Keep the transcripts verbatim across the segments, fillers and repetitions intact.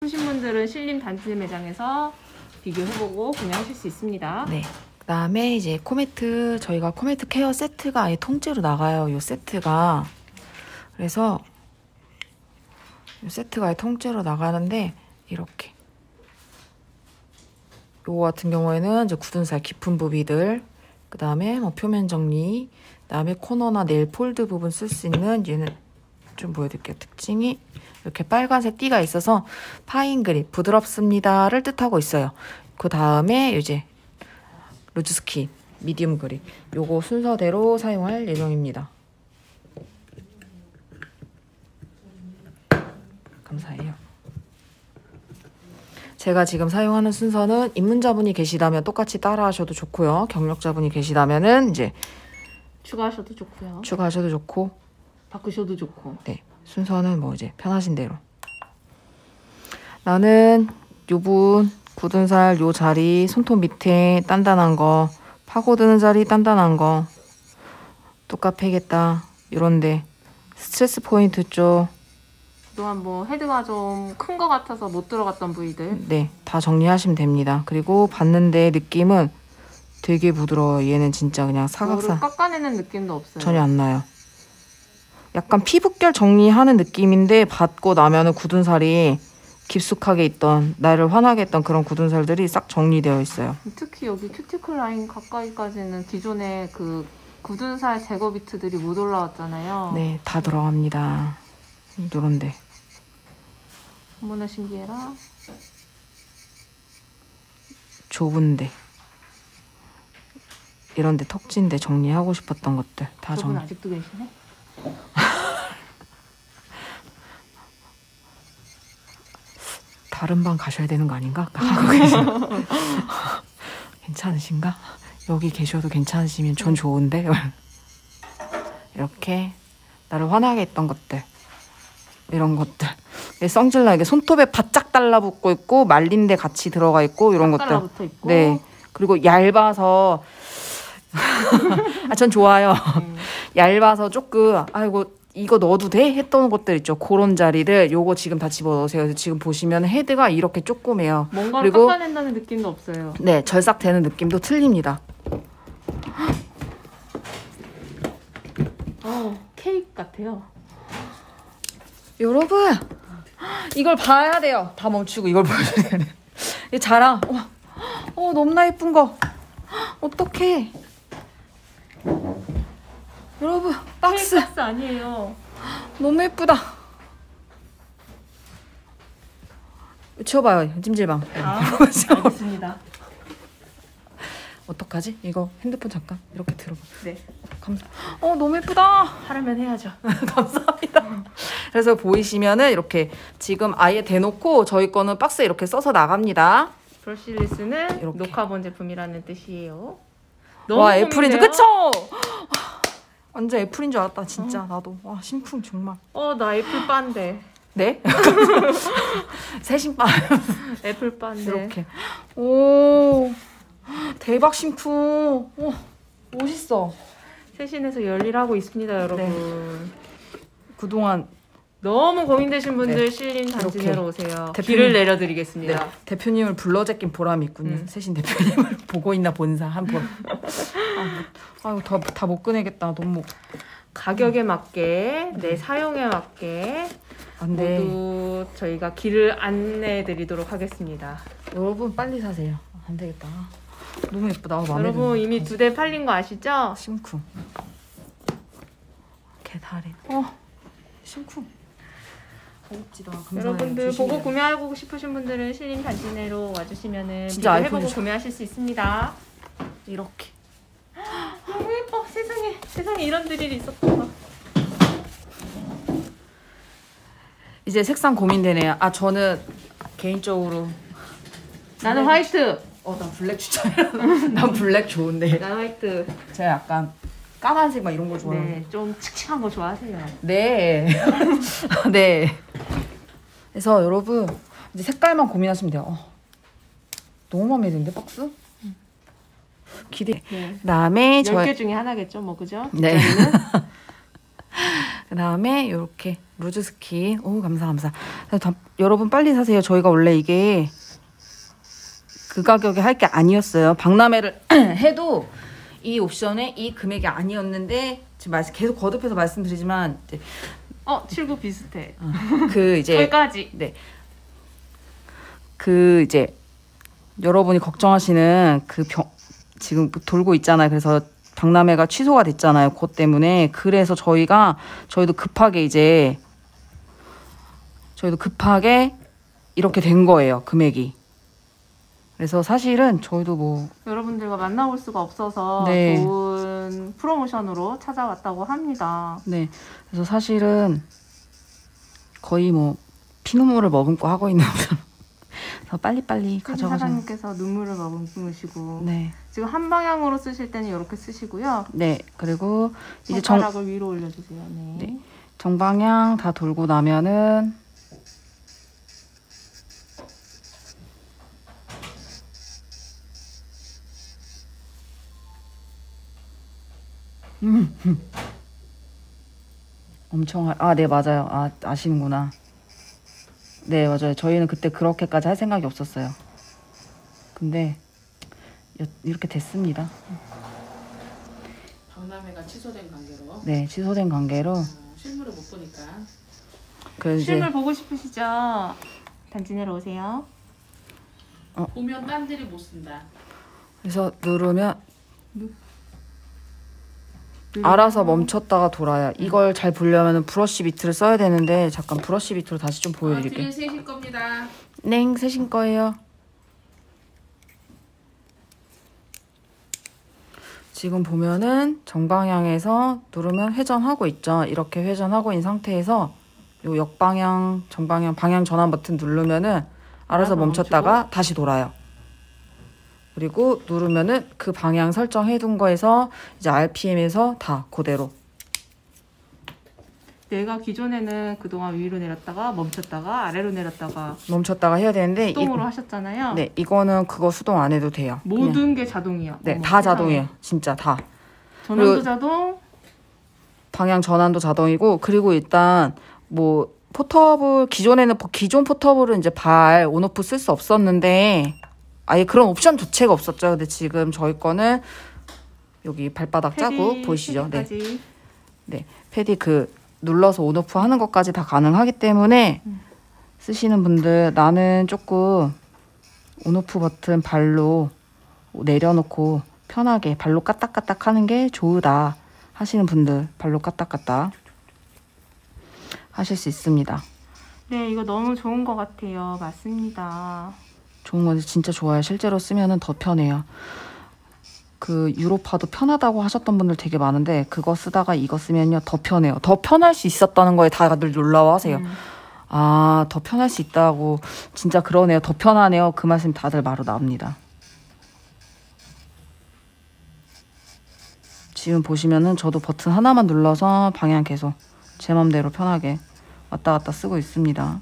싶으신 분들은 신림 단지 매장에서 비교해보고 구매하실 수 있습니다. 네. 그 다음에 이제 코매트, 저희가 코매트 케어 세트가 아예 통째로 나가요. 요 세트가. 그래서 요 세트가 아예 통째로 나가는데 이렇게. 요거 같은 경우에는 이제 굳은 살 깊은 부위들, 그 다음에 뭐 표면 정리, 그 다음에 코너나 네일 폴드 부분 쓸 수 있는, 얘는 좀 보여드릴게요. 특징이 이렇게 빨간색 띠가 있어서 파인 그립, 부드럽습니다를 뜻하고 있어요. 그 다음에 이제 루즈 스킨, 미디움 그립, 요거 순서대로 사용할 예정입니다. 감사해요. 제가 지금 사용하는 순서는 입문자분이 계시다면 똑같이 따라 하셔도 좋고요. 경력자분이 계시다면은 이제 추가하셔도 좋고요. 추가하셔도 좋고 바꾸셔도 좋고. 네, 순서는 뭐 이제 편하신 대로. 나는 요분 굳은 살 요 자리 손톱 밑에 단단한 거, 파고드는 자리 단단한 거 똑같아야겠다 요런데 스트레스 포인트 쪽 또한 뭐 헤드가 좀 큰 거 같아서 못 들어갔던 부위들 네, 다 정리하시면 됩니다. 그리고 봤는데 느낌은 되게 부드러워요. 얘는 진짜 그냥 사각사 깎아내는 느낌도 없어요. 전혀 안 나요. 약간 피부결 정리하는 느낌인데 받고 나면은 굳은 살이 깊숙하게 있던, 나를 화나게 했던 그런 굳은 살들이 싹 정리되어 있어요. 특히 여기 큐티클 라인 가까이까지는 기존에 그 굳은 살 제거 비트들이 못 올라왔잖아요. 네, 다 들어갑니다. 요런데 어머나 신기해라. 좁은데 이런데 턱진데 정리하고 싶었던 것들 다 저분 정리. 아직도 계시네? 다른 방 가셔야 되는 거 아닌가? 하고 계시나? 괜찮으신가? 여기 계셔도 괜찮으시면 전 좋은데. 이렇게 나를 화나게 했던 것들, 이런 것들. 성질나게 손톱에 바짝 달라붙고 있고 말린 데 같이 들어가 있고 이런 것들. 달라붙어 있고. 네. 그리고 얇아서 아, 전 좋아요. 음. 얇아서 조금 아이고 이거 넣어도 돼? 했던 것들 있죠. 그런 자리를 요거 지금 다 집어넣으세요. 그래서 지금 보시면 헤드가 이렇게 조그매요. 뭔가를 그리고 깎아낸다는 느낌도 없어요. 네, 절삭되는 느낌도 틀립니다. 어, 케이크 같아요. 여러분 이걸 봐야 돼요. 다 멈추고 이걸 보여줘야 돼요. 이 자랑. 어, 어 너무나 예쁜 거. 어떡해. 여러분 박스. 케이크 박스 아니에요. 너무 예쁘다. 치워봐요. 찜질방. 아, 알겠습니다. 어떡하지? 이거 핸드폰 잠깐 이렇게 들어봐. 네. 감사. 어 너무 예쁘다. 하려면 해야죠. 감사합니다. 그래서 보이시면은 이렇게 지금 아예 대놓고 저희 거는 박스에 이렇게 써서 나갑니다. 브러쉬리스는 이렇게. 녹화본 제품이라는 뜻이에요. 와 애플인지 그쵸? 완전 애플인 줄 알았다 진짜. 어. 나도. 와 심쿵 정말. 어 나 애플 바인데. 네? 새 신발. 애플 바인데. 이렇게. 오 대박 심쿵. 오 멋있어. 세신에서 열일하고 있습니다 여러분. 네. 그동안 너무 고민되신 분들 네. 신림 단지 내로 오세요. 대표님, 길을 내려드리겠습니다. 네. 대표님을 불러제낀 보람이 있군요. 음. 세신 대표님을 보고 있나 본사 한 번. 아유 다 못 꺼내겠다. 너무 가격에 맞게 내 사용에 맞게 안 돼. 모두 저희가 길을 안내해드리도록 하겠습니다. 여러분 빨리 사세요. 안 되겠다. 너무 예쁘다. 마음에 여러분 드는. 이미 두 대 팔린 거 아시죠? 심쿵. 개다리. 어 심쿵. 고급지다. 여러분들 보고 구매하고 싶으신 분들은 신림 단지 내로 와주시면은 비교해보고 구매하실 수 있습니다. 이렇게. 너무 예뻐. 세상에 세상에 이런 드릴이 있었구나. 이제 색상 고민되네요. 아 저는 개인적으로 나는 블랙. 화이트. 어 난 블랙 추천해. 난 블랙 좋은데. 난 화이트. 제가 약간 까만색 막 이런 거 좋아해요. 네, 좀 칙칙한 거 좋아하세요. 네. 네. 그래서 여러분 이제 색깔만 고민하시면 돼요. 어, 너무 마음에 드는데 박스? 음. 기대. 네. 그다음에 열 개 중에 하나겠죠, 뭐 그죠? 네. 그 다음에 이렇게 루즈 스킨. 오, 감사 감사. 다, 여러분 빨리 사세요. 저희가 원래 이게 그 가격에 할 게 아니었어요. 박람회를 해도 이 옵션에 이 금액이 아니었는데 지금 말씀 계속 거듭해서 말씀드리지만 이제 어, 칠구 비슷해. 어, 그 이제 저기까지. 네. 그 이제 여러분이 걱정하시는 그 병 지금 돌고 있잖아요. 그래서 박람회가 취소가 됐잖아요. 그것 때문에. 그래서 저희가 저희도 급하게 이제 저희도 급하게 이렇게 된 거예요. 금액이. 그래서 사실은 저희도 뭐 여러분들과 만나볼 수가 없어서 네. 좋은 프로모션으로 찾아왔다고 합니다. 네. 그래서 사실은 거의 뭐 피눈물을 머금고 하고 있는 그래서 빨리빨리 가져가셔. 사장님께서 눈물을 머금으시고 네. 지금 한 방향으로 쓰실 때는 이렇게 쓰시고요. 네. 그리고 이제 정, 손가락을 위로 올려주세요. 네. 네. 정방향 다 돌고 나면은 음, 음. 엄청 하... 아, 네, 맞아요. 아, 아시는구나. 네, 맞아요. 저희는 그때 그렇게까지 할 생각이 없었어요. 근데 여, 이렇게 됐습니다. 박람회가 취소된 관계로. 네, 취소된 관계로. 어, 실물을 못 보니까. 그 실물 이제 보고 싶으시죠? 단지 내려오세요. 보면 딴들이 못 쓴다. 그래서 누르면 알아서 멈췄다가 돌아요. 이걸 잘 보려면 브러쉬 비트를 써야 되는데 잠깐 브러쉬 비트로 다시 좀 아, 보여드릴게요. 뒤에 세실 겁니다. 넹, 쓰신 거예요. 지금 보면은 정방향에서 누르면 회전하고 있죠. 이렇게 회전하고 있는 상태에서 요 역방향, 정방향, 방향 전환 버튼 누르면은 알아서 멈췄다가 멈추고. 다시 돌아요. 그리고 누르면은 그 방향 설정해둔 거에서 이제 알피엠에서 다 그대로. 내가 기존에는 그동안 위로 내렸다가 멈췄다가 아래로 내렸다가 멈췄다가 해야 되는데 수동으로 이, 하셨잖아요. 네, 이거는 그거 수동 안 해도 돼요. 모든 그냥. 게 자동이요. 네, 어머, 다 세상에. 자동이에요. 진짜 다. 전원도 그리고 자동. 방향 전환도 자동이고 그리고 일단 뭐 포터블 기존에는 기존 포터블은 이제 발 온오프 쓸 수 없었는데 아예 그런 옵션 자체가 없었죠. 근데 지금 저희 거는 여기 발바닥 패디, 자국 보이시죠? 네. 패디까지. 네. 패디 그 눌러서 온오프 하는 것까지 다 가능하기 때문에 음. 쓰시는 분들 나는 조금 온오프 버튼 발로 내려놓고 편하게 발로 까딱까딱 하는 게 좋으다 하시는 분들 발로 까딱까딱 하실 수 있습니다. 네, 이거 너무 좋은 것 같아요. 맞습니다. 좋은 건데 진짜 좋아요. 실제로 쓰면은 더 편해요. 그 유로파도 편하다고 하셨던 분들 되게 많은데 그거 쓰다가 이거 쓰면요 더 편해요. 더 편할 수 있었다는 거에 다들 놀라워하세요. 음. 아, 더 편할 수 있다고 진짜 그러네요. 더 편하네요. 그 말씀 다들 바로 나옵니다. 지금 보시면은 저도 버튼 하나만 눌러서 방향 계속 제 맘대로 편하게 왔다 갔다 쓰고 있습니다.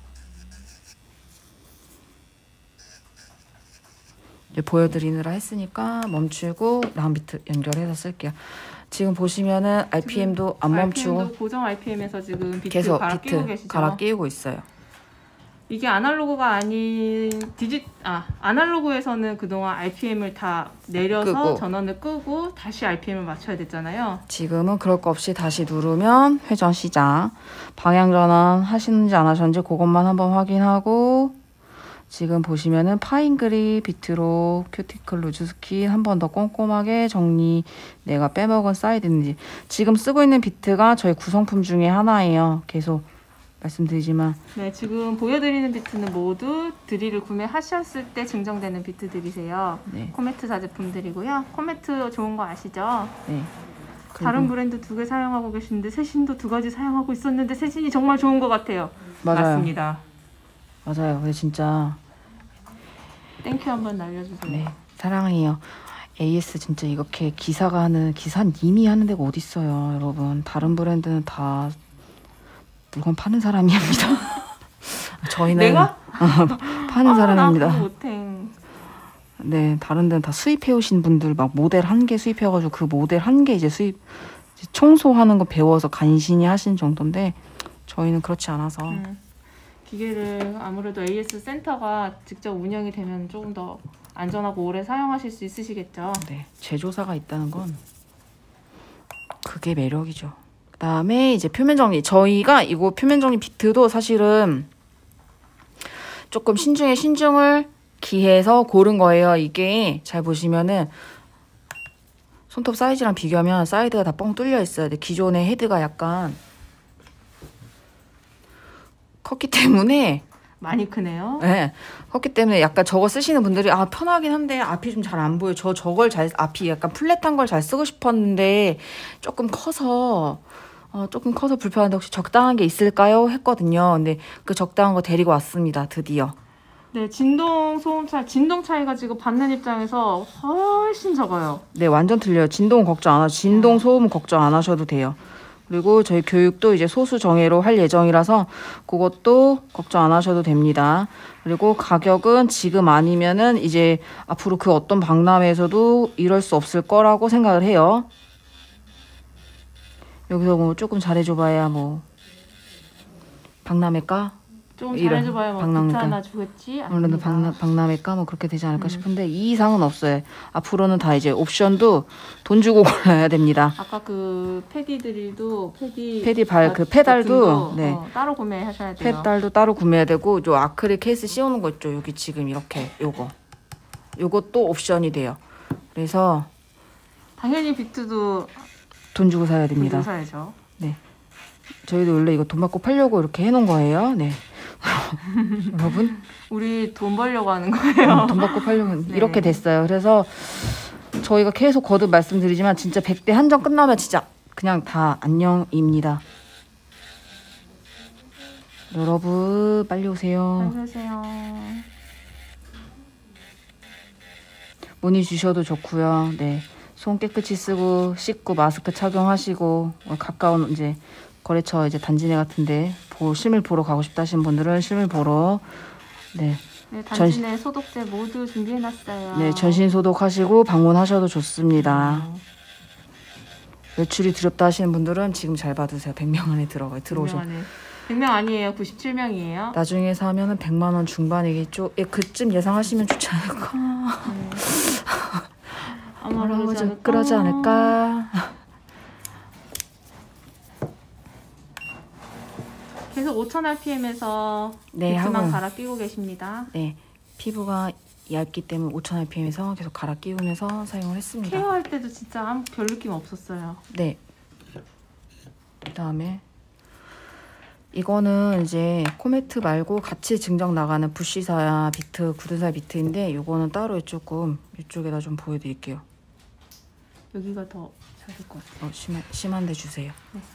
이제 보여드리느라 했으니까 멈추고 다음 비트 연결해서 쓸게요. 지금 보시면은 알피엠도 안 멈추고 알피엠도 고정 알피엠에서 지금 비트 계속 갈아 끼고 비트 계시죠? 갈아 끼우고 있어요. 이게 아날로그가 아닌 디지 아 아날로그에서는 그동안 알피엠을 다 내려서 끄고. 전원을 끄고 다시 알피엠을 맞춰야 됐잖아요. 지금은 그럴 거 없이 다시 누르면 회전 시작. 방향 전환 하시는지 안 하셨는지 그것만 한번 확인하고 지금 보시면은 파인그리 비트로 큐티클 루즈 스킨 한 번 더 꼼꼼하게 정리 내가 빼먹은 사이드 있는지 지금 쓰고 있는 비트가 저희 구성품 중에 하나예요. 계속 말씀드리지만 네, 지금 보여드리는 비트는 모두 드릴을 구매하셨을 때 증정되는 비트들이세요. 네. 코메트사 제품들이고요. 코메트 좋은 거 아시죠? 네. 다른 브랜드 두 개 사용하고 계시는데 세신도 두 가지 사용하고 있었는데 세신이 정말 좋은 것 같아요. 맞아요. 맞습니다. 맞아요. 근데 진짜 땡큐 한번 날려주세요. 네 사랑해요. 에이에스 진짜 이렇게 기사가 하는 기사님이 하는 데가 어디 있어요, 여러분. 다른 브랜드는 다 물건 파는 사람이 합니다. 저희는 내가? 파는 아, 사람입니다. 나 그거 못해. 네, 다른 데는 다 수입해 오신 분들 막 모델 한 개 수입해가지고 그 모델 한 개 이제 수입 이제 청소하는 거 배워서 간신히 하신 정도인데 저희는 그렇지 않아서 음. 기계를 아무래도 에이에스 센터가 직접 운영이 되면 조금 더 안전하고 오래 사용하실 수 있으시겠죠. 네, 제조사가 있다는 건 그게 매력이죠. 그 다음에 이제 표면 정리. 저희가 이거 표면 정리 비트도 사실은 조금 신중에 신중을 기해서 고른 거예요. 이게 잘 보시면은 손톱 사이즈랑 비교하면 사이드가 다 뻥 뚫려 있어요. 근데 기존의 헤드가 약간 컸기 때문에 많이 크네요. 네, 컸기 때문에 약간 저거 쓰시는 분들이 아 편하긴 한데 앞이 좀 잘 안 보여. 저 저걸 잘 앞이 약간 플랫한 걸 잘 쓰고 싶었는데 조금 커서 어, 조금 커서 불편한데 혹시 적당한 게 있을까요? 했거든요. 근데 그 적당한 거 데리고 왔습니다. 드디어. 네, 진동 소음 차이, 진동 차이가 지금 받는 입장에서 훨씬 적어요. 네, 완전 틀려요. 진동 걱정 안 하셔. 진동 소음 걱정 안 하셔도 돼요. 그리고 저희 교육도 이제 소수 정예로 할 예정이라서 그것도 걱정 안 하셔도 됩니다. 그리고 가격은 지금 아니면은 이제 앞으로 그 어떤 박람회에서도 이럴 수 없을 거라고 생각을 해요. 여기서 뭐 조금 잘해줘봐야 뭐 박람회가 조금 이런 잘해줘봐야 뭐 박람회가. 비트 하나 주겠지? 아무래도 아닙니다. 박람, 박람회가 뭐 그렇게 되지 않을까 음. 싶은데 이 이상은 없어요. 앞으로는 다 이제 옵션도 돈 주고 골라야 됩니다. 아까 그 패디 드릴도 패디 패디 발 그 페달도 네. 어, 따로 구매하셔야 돼요. 페달도 따로 구매해야 되고 요 아크릴 케이스 씌우는 거 있죠. 여기 지금 이렇게 요거 요것도 옵션이 돼요. 그래서 당연히 비트도 돈 주고 사야 들고 됩니다. 사야죠. 저희도 원래 이거 돈 받고 팔려고 이렇게 해놓은 거예요. 네. 여러분 우리 돈 벌려고 하는 거예요. 음, 돈 받고 팔려고 네. 이렇게 됐어요. 그래서 저희가 계속 거듭 말씀드리지만 진짜 백 대 한정 끝나면 진짜 그냥 다 안녕입니다. 여러분 빨리 오세요. 안녕하세요. 문의 주셔도 좋고요. 네, 손 깨끗이 쓰고 씻고 마스크 착용하시고 가까운 이제 거래처 이제 단지내 같은데 보, 실물 보러 가고 싶다 하신 분들은 실물 보러 네, 네, 단지 내 소독제 모두 준비해놨어요. 네 전신 소독하시고 방문하셔도 좋습니다. 음, 외출이 두렵다 하시는 분들은 지금 잘 받으세요. 백 명 안에 들어가요. 들어오셔. 백 명 아니에요. 구십칠 명이에요. 나중에 사면은 백만 원 중반이겠죠. 예, 그쯤 예상하시면 좋지 않을까. 네. 아마 뭐라고 그러지 좀 않을까? 그러지 않을까. 계속 오천 알피엠에서 네, 비트만 하고 갈아 끼고 계십니다. 네, 피부가 얇기 때문에 오천 알피엠에서 계속 갈아 끼우면서 사용을 했습니다. 케어할 때도 진짜 아무 별 느낌 없었어요. 네. 그다음에 이거는 이제 코메트 말고 같이 증정 나가는 부시사 비트, 굳은살 비트인데 이거는 따로 조금 이쪽에다 좀 보여드릴게요. 여기가 더 잘 될 것 같아요. 어, 심한, 심한데 주세요.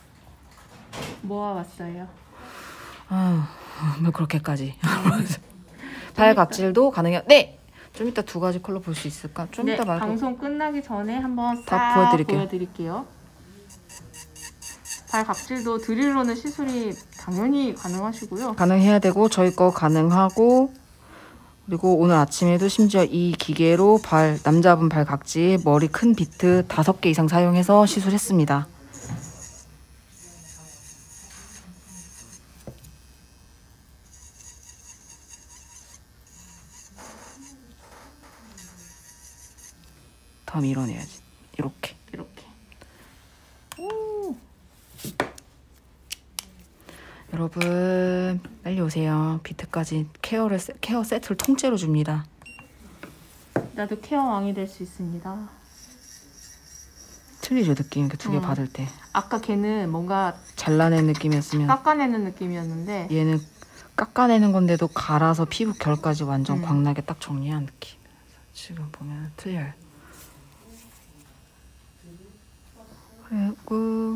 모아왔어요. 아, 뭐 그렇게까지. 발 각질도 가능해요. 네. 좀 이따 두 가지 컬러 볼 수 있을까? 좀 네, 이따 말고 방송 끝나기 전에 한번 다 싹 보여드릴게요. 보여드릴게요. 발 각질도 드릴로는 시술이 당연히 가능하시고요. 가능해야 되고 저희 거 가능하고 그리고 오늘 아침에도 심지어 이 기계로 발 남자분 발 각질 머리 큰 비트 다섯 개 이상 사용해서 시술했습니다. 다 밀어내야지. 이렇게. 이렇게. 오, 여러분 빨리 오세요. 비트까지 케어를 세- 케어 세트를 통째로 줍니다. 나도 케어 왕이 될 수 있습니다. 틀리죠 느낌 그 두 개 음. 받을 때 아까 걔는 뭔가 잘라낸 느낌이었으면 깎아내는 느낌이었는데 얘는 깎아내는 건데도 갈아서 피부 결까지 완전 음. 광나게 딱 정리한 느낌. 지금 보면 틀려요. 그리고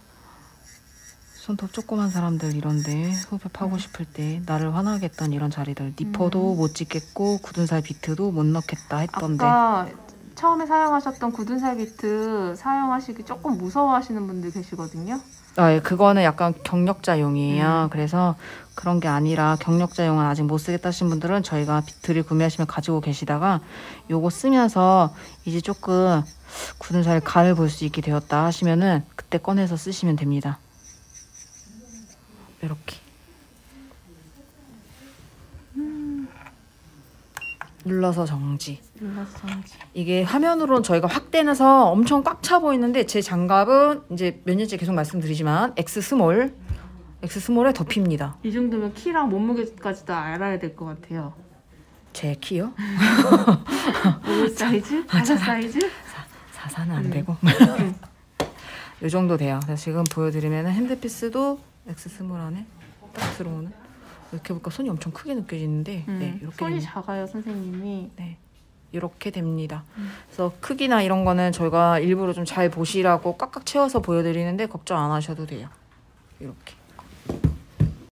손톱 조그만 사람들 이런데 흡입 하고 싶을 때 나를 화나게 했던 이런 자리들 니퍼도 음. 못 찍겠고 굳은살 비트도 못 넣겠다 했던데 아까 처음에 사용하셨던 굳은살 비트 사용하시기 조금 무서워하시는 분들 계시거든요. 아, 예, 그거는 약간 경력자용이에요. 음. 그래서 그런 게 아니라 경력자용은 아직 못 쓰겠다 하신 분들은 저희가 비트를 구매하시면 가지고 계시다가 요거 쓰면서 이제 조금 굳은 살 간을 볼 수 있게 되었다 하시면은 그때 꺼내서 쓰시면 됩니다. 이렇게 눌러서 정지. 눌러서 정지. 이게 화면으로는 저희가 확대해서 엄청 꽉 차 보이는데 제 장갑은 이제 몇 년째 계속 말씀드리지만 X 스몰, X 스몰에 덮입니다. 이 정도면 키랑 몸무게까지 다 알아야 될 것 같아요. 제 키요? 오 사이즈? 다섯 사이즈? 사사는 안 음. 되고 요 정도 돼요. 그래서 지금 보여드리면 핸드피스도 X 스몰 안에 딱 들어오는 이렇게 보니까 손이 엄청 크게 느껴지는데 음, 네, 이렇게 손이 됩니다. 작아요 선생님이. 네, 이렇게 됩니다. 음. 그래서 크기나 이런 거는 저희가 일부러 좀 잘 보시라고 꽉꽉 채워서 보여드리는데 걱정 안 하셔도 돼요. 이렇게